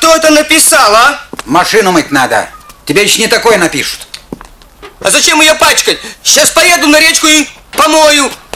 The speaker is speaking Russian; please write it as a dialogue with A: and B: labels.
A: кто это написал, а?
B: Машину мыть надо. Тебе еще не такое напишут.
A: А зачем ее пачкать? Сейчас поеду на речку и помою.